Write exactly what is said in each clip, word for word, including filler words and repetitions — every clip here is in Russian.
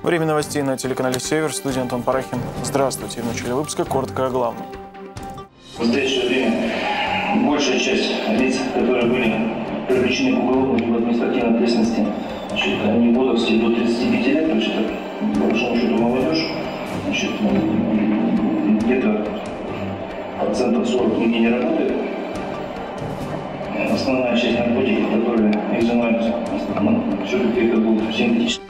Время новостей на телеканале «Север». В студии Антон Парахин. Здравствуйте. В начале выпуска коротко о главном. В настоящее время большая часть лиц, которые были привлечены к уголовной либо административной ответственности, значит, они в возрасте до тридцати пяти лет, то есть это, по большому счету, молодежь, значит, где-то процентов сорок нигде не работает. Основная часть наркотиков, которые изымаются, все-таки это будут синтетические.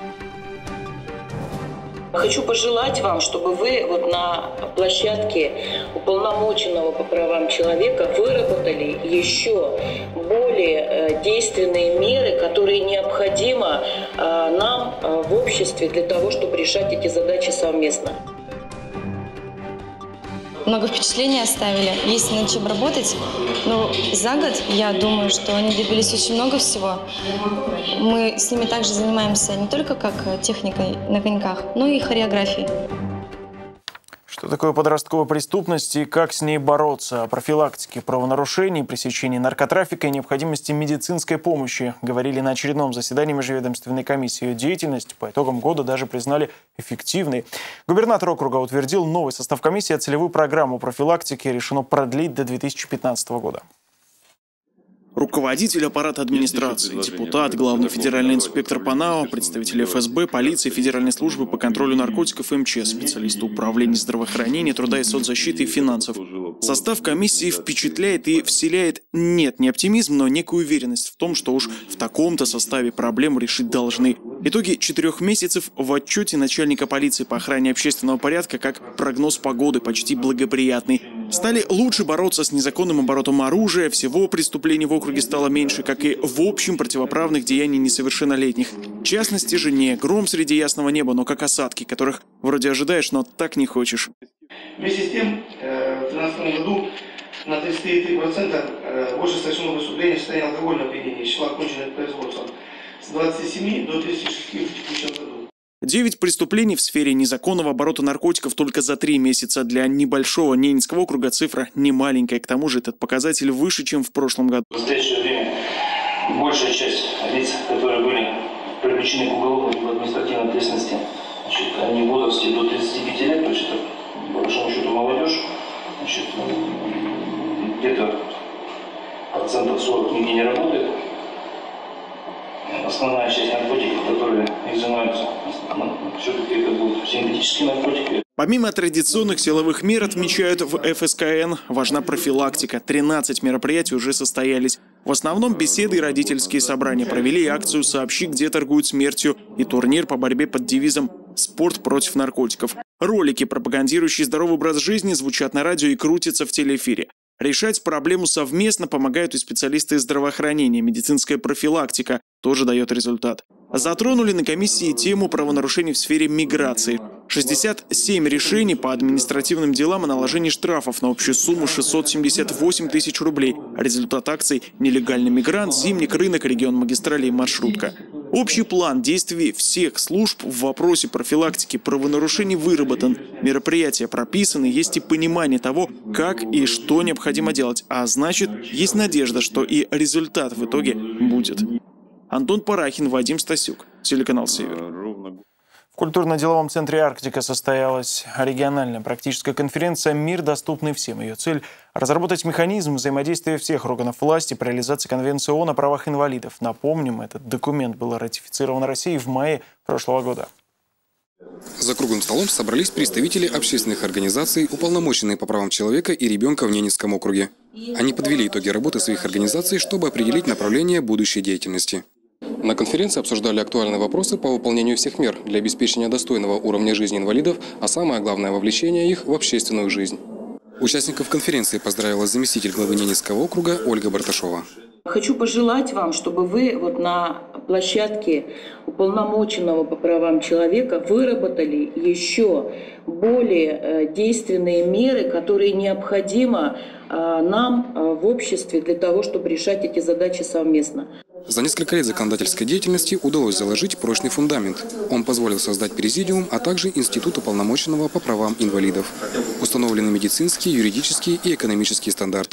Хочу пожелать вам, чтобы вы вот на площадке уполномоченного по правам человека выработали еще более действенные меры, которые необходимы нам в обществе для того, чтобы решать эти задачи совместно. Много впечатлений оставили, есть над чем работать, но за год, я думаю, что они добились очень много всего. Мы с ними также занимаемся не только как техникой на коньках, но и хореографией. Что такое подростковая преступность и как с ней бороться? О профилактике правонарушений, пресечении наркотрафика и необходимости медицинской помощи говорили на очередном заседании межведомственной комиссии. Ее деятельность по итогам года даже признали эффективной. Губернатор округа утвердил новый состав комиссии, а целевую программу профилактики решено продлить до две тысячи пятнадцатого года. Руководитель аппарата администрации, депутат, главный федеральный инспектор по НАО, представители эф эс бэ, полиции, Федеральной службы по контролю наркотиков и эм че эс, специалисты управления здравоохранения, труда и соцзащиты и финансов. Состав комиссии впечатляет и вселяет, нет, не оптимизм, но некую уверенность в том, что уж в таком-то составе проблему решить должны. Итоги четырех месяцев в отчете начальника полиции по охране общественного порядка как прогноз погоды почти благоприятный. Стали лучше бороться с незаконным оборотом оружия, всего преступлений в округе стало меньше, как и в общем противоправных деяний несовершеннолетних. В частности же не гром среди ясного неба, но как осадки, которых вроде ожидаешь, но так не хочешь. Вместе с тем, в две тысячи тринадцатом году на тридцать три процента больше совершено преступлений в состоянии алкогольного опьянения, числа оконченных производством с двадцати семи до тридцати шести в текущем году. Девять преступлений в сфере незаконного оборота наркотиков только за три месяца. Для небольшого Ненецкого округа цифра немаленькая. К тому же этот показатель выше, чем в прошлом году. В настоящее время большая часть лиц, которые были привлечены к уголовной либо административной ответственности, значит, они в возрасте до тридцати пяти лет, то есть это, по большому счету, молодежь, значит, где-то процентов сорок нигде не работает. Основная часть наркотиков, которые изымаются, все-таки это будут синтетические наркотики. Помимо традиционных силовых мер, отмечают в эф эс ка эн, важна профилактика. тринадцать мероприятий уже состоялись. В основном беседы и родительские собрания. Провели акцию «Сообщи, где торгуют смертью» и турнир по борьбе под девизом «Спорт против наркотиков». Ролики, пропагандирующие здоровый образ жизни, звучат на радио и крутятся в телеэфире. Решать проблему совместно помогают и специалисты здравоохранения. Медицинская профилактика тоже дает результат. Затронули на комиссии тему правонарушений в сфере миграции. шестьдесят семь решений по административным делам о наложении штрафов на общую сумму шестьсот семьдесят восемь тысяч рублей. Результат акций – нелегальный мигрант, зимник, рынок, регион магистралей, маршрутка. Общий план действий всех служб в вопросе профилактики правонарушений выработан. Мероприятия прописаны, есть и понимание того, как и что необходимо делать. А значит, есть надежда, что и результат в итоге будет. Антон Парахин, Вадим Стасюк, телеканал «Север». В культурно-деловом центре «Арктика» состоялась региональная практическая конференция «Мир, доступный всем». Ее цель – разработать механизм взаимодействия всех органов власти по реализации Конвенции ООН о правах инвалидов. Напомним, этот документ был ратифицирован Россией в мае прошлого года. За круглым столом собрались представители общественных организаций, уполномоченные по правам человека и ребенка в Ненецком округе. Они подвели итоги работы своих организаций, чтобы определить направление будущей деятельности. На конференции обсуждали актуальные вопросы по выполнению всех мер для обеспечения достойного уровня жизни инвалидов, а самое главное – вовлечение их в общественную жизнь. Участников конференции поздравила заместитель главы Ненецкого округа Ольга Барташова. Хочу пожелать вам, чтобы вы вот на площадке уполномоченного по правам человека выработали еще более действенные меры, которые необходимы нам в обществе для того, чтобы решать эти задачи совместно. За несколько лет законодательской деятельности удалось заложить прочный фундамент. Он позволил создать президиум, а также Институт уполномоченного по правам инвалидов. Установлены медицинские, юридические и экономические стандарты.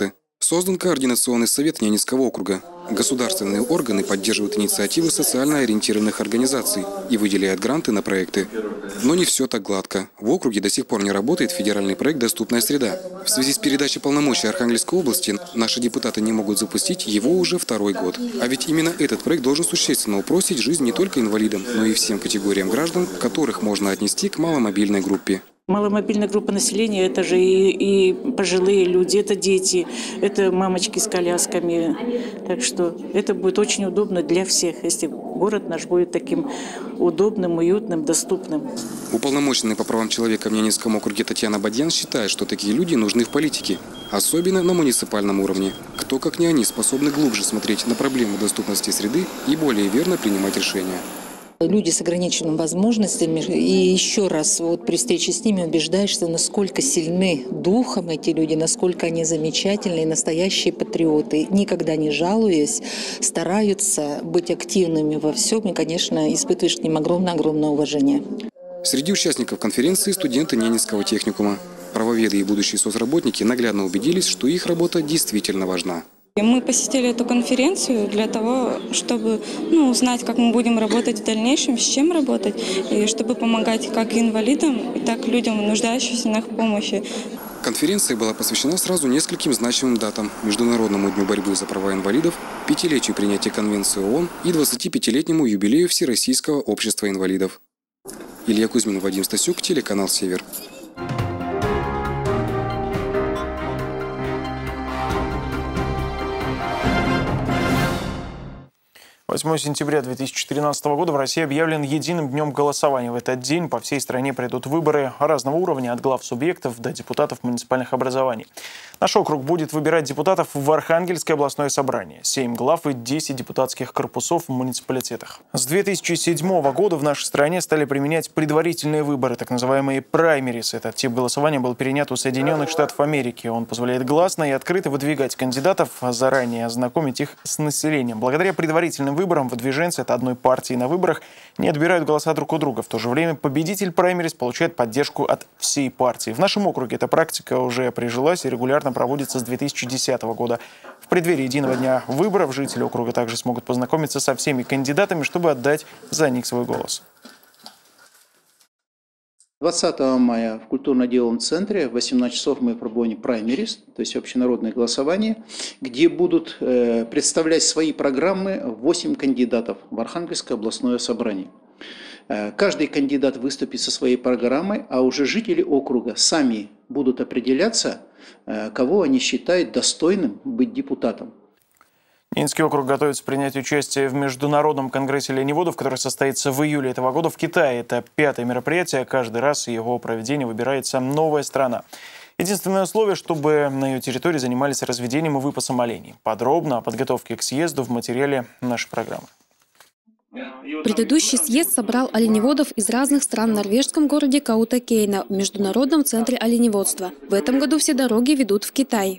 Создан Координационный совет Ненецкого округа. Государственные органы поддерживают инициативы социально ориентированных организаций и выделяют гранты на проекты. Но не все так гладко. В округе до сих пор не работает федеральный проект «Доступная среда». В связи с передачей полномочий Архангельской области наши депутаты не могут запустить его уже второй год. А ведь именно этот проект должен существенно упростить жизнь не только инвалидам, но и всем категориям граждан, которых можно отнести к маломобильной группе. Маломобильная группа населения – это же и, и пожилые люди, это дети, это мамочки с колясками. Так что это будет очень удобно для всех, если город наш будет таким удобным, уютным, доступным. Уполномоченный по правам человека в Ненецком округе Татьяна Бадьян считает, что такие люди нужны в политике, особенно на муниципальном уровне. Кто, как не они, способны глубже смотреть на проблему доступности среды и более верно принимать решения. Люди с ограниченными возможностями, и еще раз вот при встрече с ними убеждаешься, насколько сильны духом эти люди, насколько они замечательные, настоящие патриоты. Никогда не жалуясь, стараются быть активными во всем, и, конечно, испытываешь к ним огромное-огромное уважение. Среди участников конференции студенты Ненецкого техникума. Правоведы и будущие соцработники наглядно убедились, что их работа действительно важна. Мы посетили эту конференцию для того, чтобы ну, узнать, как мы будем работать в дальнейшем, с чем работать, и чтобы помогать как инвалидам, так и людям, нуждающимся в помощи. Конференция была посвящена сразу нескольким значимым датам: Международному дню борьбы за права инвалидов, пятилетию принятия Конвенции ООН и двадцатипятилетнему юбилею Всероссийского общества инвалидов. Илья Кузьмин, Вадим Стасюк, телеканал «Север». восьмое сентября две тысячи тринадцатого года в России объявлен единым днем голосования. В этот день по всей стране пройдут выборы разного уровня, от глав субъектов до депутатов муниципальных образований. Наш округ будет выбирать депутатов в Архангельское областное собрание, семь глав и десять депутатских корпусов в муниципалитетах. С две тысячи седьмого года в нашей стране стали применять предварительные выборы, так называемые праймерис. Этот тип голосования был перенят у Соединенных Штатов Америки. Он позволяет гласно и открыто выдвигать кандидатов, заранее ознакомить их с населением. Благодаря предварительным выборам выборам выдвиженцы от одной партии на выборах не отбирают голоса друг у друга. В то же время победитель праймерис получает поддержку от всей партии. В нашем округе эта практика уже прижилась и регулярно проводится с две тысячи десятого года. В преддверии единого дня выборов жители округа также смогут познакомиться со всеми кандидатами, чтобы отдать за них свой голос. двадцатого мая в культурно-деловом центре в восемнадцать часов мы проводим праймерис, то есть общенародное голосование, где будут э, представлять свои программы восемь кандидатов в Архангельское областное собрание. Э, каждый кандидат выступит со своей программой, а уже жители округа сами будут определяться, э, кого они считают достойным быть депутатом. Ненецкий округ готовится принять участие в Международном конгрессе оленеводов, который состоится в июле этого года в Китае. Это пятое мероприятие. Каждый раз его проведение выбирается новая страна. Единственное условие, чтобы на ее территории занимались разведением и выпасом оленей. Подробно о подготовке к съезду в материале нашей программы. Предыдущий съезд собрал оленеводов из разных стран в норвежском городе Каутакейна в Международном центре оленеводства. В этом году все дороги ведут в Китай.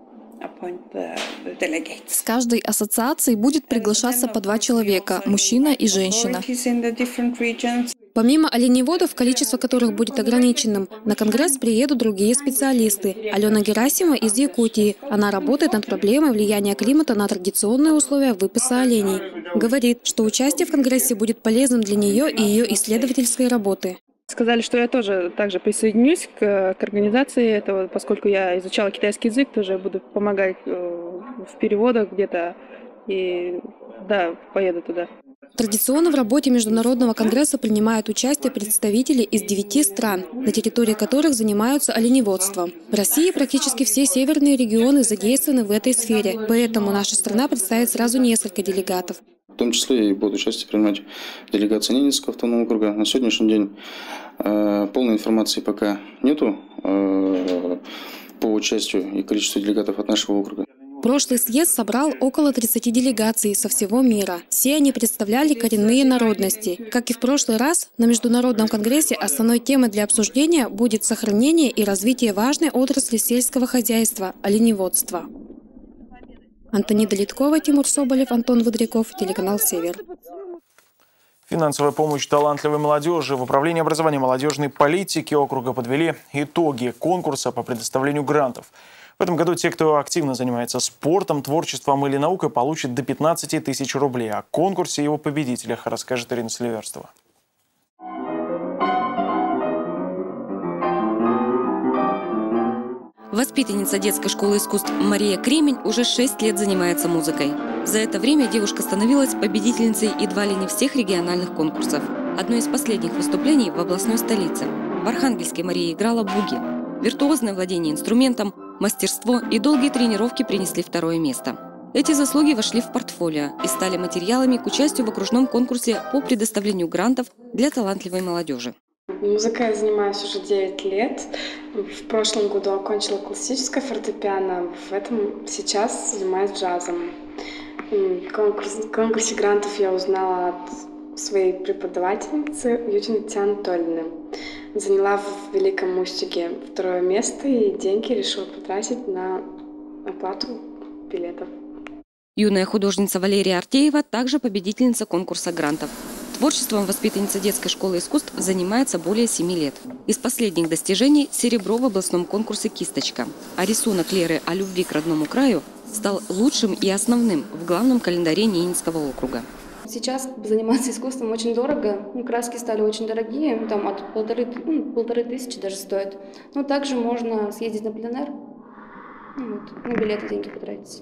С каждой ассоциацией будет приглашаться по два человека – мужчина и женщина. Помимо оленеводов, количество которых будет ограниченным, на конгресс приедут другие специалисты. Алена Герасима из Якутии. Она работает над проблемой влияния климата на традиционные условия выпаса оленей. Говорит, что участие в конгрессе будет полезным для нее и ее исследовательской работы. Сказали, что я тоже также присоединюсь к, к организации этого, поскольку я изучала китайский язык, тоже буду помогать в переводах где-то, и да, поеду туда. Традиционно в работе Международного конгресса принимают участие представители из девяти стран, на территории которых занимаются оленеводством. В России практически все северные регионы задействованы в этой сфере, поэтому наша страна представит сразу несколько делегатов. В том числе и будут участие принимать делегации Ненецкого автономного округа. На сегодняшний день э, полной информации пока нету э, по участию и количеству делегатов от нашего округа. Прошлый съезд собрал около тридцати делегаций со всего мира. Все они представляли коренные народности. Как и в прошлый раз, на Международном конгрессе основной темой для обсуждения будет сохранение и развитие важной отрасли сельского хозяйства – оленеводства. Антонида Литкова, Тимур Соболев, Антон Водряков, телеканал «Север». Финансовая помощь талантливой молодежи. В Управлении образования и молодежной политики округа подвели итоги конкурса по предоставлению грантов. В этом году те, кто активно занимается спортом, творчеством или наукой, получат до пятнадцати тысяч рублей. О конкурсе и его победителях расскажет Ирина Селиверстова. Воспитанница детской школы искусств Мария Кремень уже шесть лет занимается музыкой. За это время девушка становилась победительницей едва ли не всех региональных конкурсов. Одно из последних выступлений в областной столице. В Архангельске Мария играла буги. Виртуозное владение инструментом, мастерство и долгие тренировки принесли второе место. Эти заслуги вошли в портфолио и стали материалами к участию в окружном конкурсе по предоставлению грантов для талантливой молодежи. Музыкой я занимаюсь уже девять лет. В прошлом году окончила классическое фортепиано, в этом сейчас занимаюсь джазом. В конкурс, конкурсе грантов я узнала от своей преподавательницы Юдины Анатольевны. Заняла в Великом Устюге второе место и деньги решила потратить на оплату билетов. Юная художница Валерия Артеева также победительница конкурса грантов. Творчеством воспитанница детской школы искусств занимается более семи лет. Из последних достижений – серебро в областном конкурсе «Кисточка». А рисунок Леры о любви к родному краю стал лучшим и основным в главном календаре Ненецкого округа. Сейчас заниматься искусством очень дорого. Ну, краски стали очень дорогие, там от полторы, ну, полторы тысячи даже стоят. Но также можно съездить на пленэр, ну, вот, на билеты деньги потратить.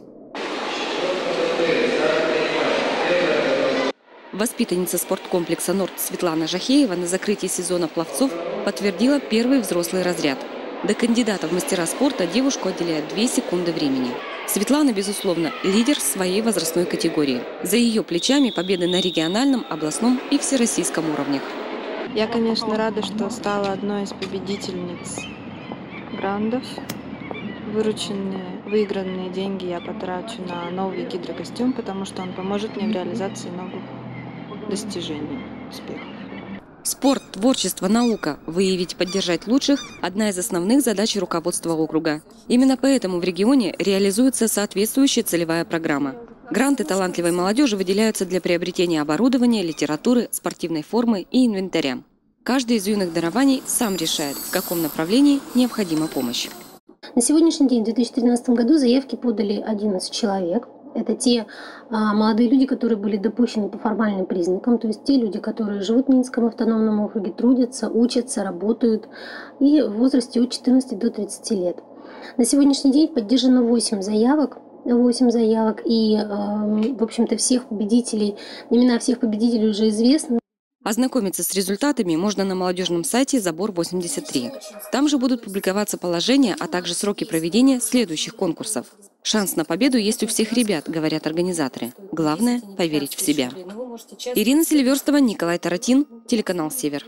Воспитанница спорткомплекса «Норд» Светлана Жахеева на закрытии сезона пловцов подтвердила первый взрослый разряд. До кандидата в мастера спорта девушку отделяет две секунды времени. Светлана, безусловно, лидер своей возрастной категории. За ее плечами победы на региональном, областном и всероссийском уровнях. Я, конечно, рада, что стала одной из победительниц грантов. Вырученные, выигранные деньги я потрачу на новый гидрокостюм, потому что он поможет мне в реализации новых достижений, успехов. Спорт, творчество, наука. Выявить и поддержать лучших – одна из основных задач руководства округа. Именно поэтому в регионе реализуется соответствующая целевая программа. Гранты талантливой молодежи выделяются для приобретения оборудования, литературы, спортивной формы и инвентаря. Каждый из юных дарований сам решает, в каком направлении необходима помощь. На сегодняшний день, в две тысячи тринадцатом году, заявки подали одиннадцать человек. Это те а, молодые люди, которые были допущены по формальным признакам, то есть те люди, которые живут в Ненецком автономном округе, трудятся, учатся, работают и в возрасте от четырнадцати до тридцати лет. На сегодняшний день поддержано восемь заявок. восемь заявок и, в общем-то, всех победителей, имена всех победителей уже известны. Ознакомиться с результатами можно на молодежном сайте «Забор восемьдесят три». Там же будут публиковаться положения, а также сроки проведения следующих конкурсов. Шанс на победу есть у всех ребят, говорят организаторы. Главное – поверить в себя. Ирина Селиверстова, Николай Таратин, телеканал «Север».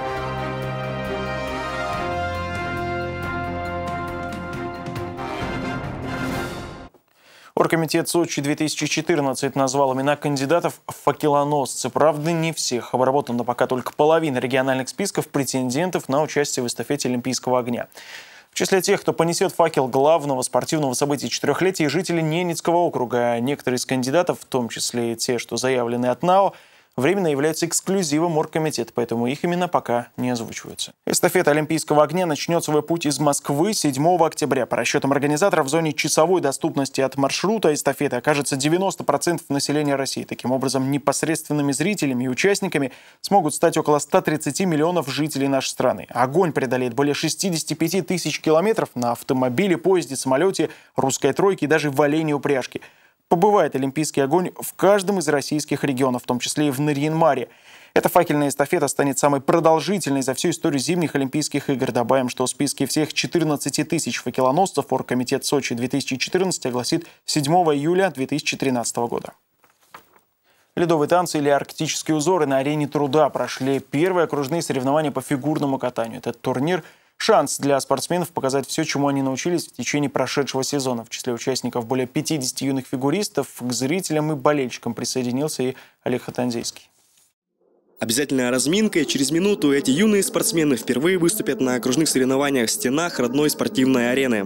Оргкомитет Сочи две тысячи четырнадцать назвал имена кандидатов в факелоносцы. Правда, не всех. Обработана пока только половина региональных списков претендентов на участие в эстафете Олимпийского огня. В числе тех, кто понесет факел главного спортивного события четырехлетия, жители Ненецкого округа. Некоторые из кандидатов, в том числе и те, что заявлены от НАО, временно являются эксклюзивом оргкомитета, поэтому их имена пока не озвучиваются. Эстафета Олимпийского огня начнет свой путь из Москвы седьмого октября. По расчетам организаторов, в зоне часовой доступности от маршрута эстафеты окажется девяносто процентов населения России. Таким образом, непосредственными зрителями и участниками смогут стать около ста тридцати миллионов жителей нашей страны. Огонь преодолеет более шестидесяти пяти тысяч километров на автомобиле, поезде, самолете, русской тройке и даже в оленей упряжке. Побывает Олимпийский огонь в каждом из российских регионов, в том числе и в Нарьян-Маре. Эта факельная эстафета станет самой продолжительной за всю историю зимних Олимпийских игр. Добавим, что в списке всех четырнадцати тысяч факелоносцев Оргкомитет Сочи две тысячи четырнадцать огласит седьмого июля две тысячи тринадцатого года. Ледовые танцы или арктические узоры на арене труда прошли первые окружные соревнования по фигурному катанию. Этот турнир – шанс для спортсменов показать все, чему они научились в течение прошедшего сезона. В числе участников более пятидесяти юных фигуристов. К зрителям и болельщикам присоединился и Олег Хатанзейский. Обязательная разминка, и через минуту эти юные спортсмены впервые выступят на окружных соревнованиях в стенах родной спортивной арены.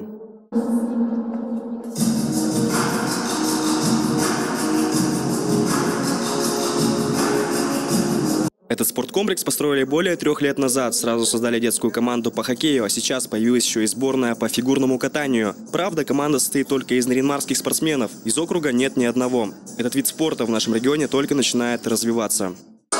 Этот спорткомплекс построили более трех лет назад. Сразу создали детскую команду по хоккею, а сейчас появилась еще и сборная по фигурному катанию. Правда, команда состоит только из нарьян-марских спортсменов. Из округа нет ни одного. Этот вид спорта в нашем регионе только начинает развиваться.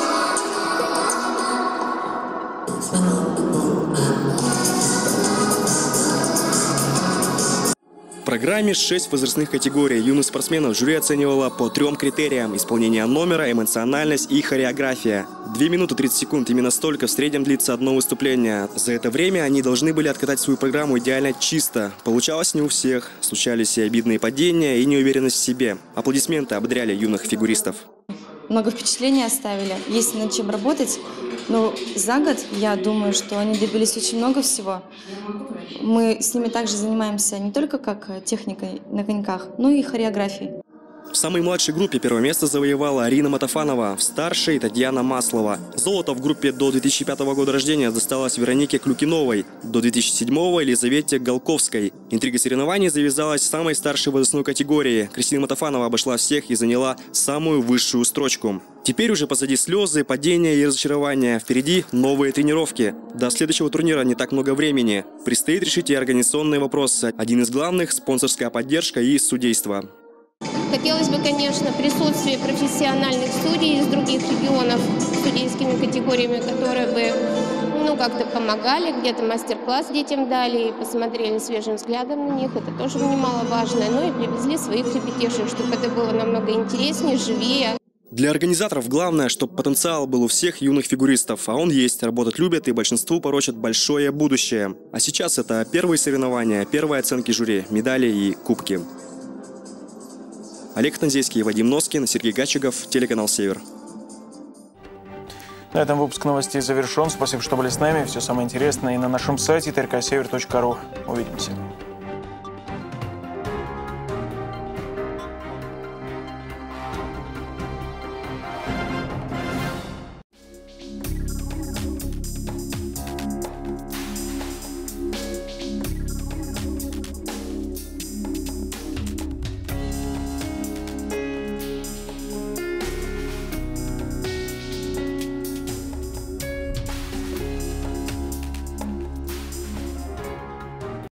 В программе шесть возрастных категорий. Юных спортсменов жюри оценивало по трем критериям: исполнение номера, эмоциональность и хореография. две минуты тридцать секунд, именно столько в среднем длится одно выступление. За это время они должны были откатать свою программу идеально чисто. Получалось не у всех. Случались и обидные падения, и неуверенность в себе. Аплодисменты ободряли юных фигуристов. Много впечатлений оставили. Есть над чем работать. Но за год, я думаю, что они добились очень много всего. Мы с ними также занимаемся не только как техникой на коньках, но и хореографией. В самой младшей группе первое место завоевала Арина Матафанова, в старшей – Татьяна Маслова. Золото в группе до две тысячи пятого года рождения досталось Веронике Клюкиновой, до две тысячи седьмого – Елизавете Голковской. Интрига соревнований завязалась в самой старшей возрастной категории. Кристина Матафанова обошла всех и заняла самую высшую строчку. Теперь уже позади слезы, падения и разочарования. Впереди новые тренировки. До следующего турнира не так много времени. Предстоит решить и организационные вопросы. Один из главных – спонсорская поддержка и судейство. Хотелось бы, конечно, присутствие профессиональных судей из других регионов с судейскими категориями, которые бы ну, как-то помогали, где-то мастер-класс детям дали и посмотрели свежим взглядом на них. Это тоже немаловажно. Ну и привезли своих ребятишек, чтобы это было намного интереснее, живее. Для организаторов главное, чтобы потенциал был у всех юных фигуристов, а он есть, работать любят и большинству порочат большое будущее. А сейчас это первые соревнования, первые оценки жюри, медали и кубки. Олег Танзейский, Вадим Носкин, Сергей Гачигов, телеканал «Север». На этом выпуск новостей завершен. Спасибо, что были с нами. Все самое интересное и на нашем сайте тэ эр ка север точка ру. Увидимся.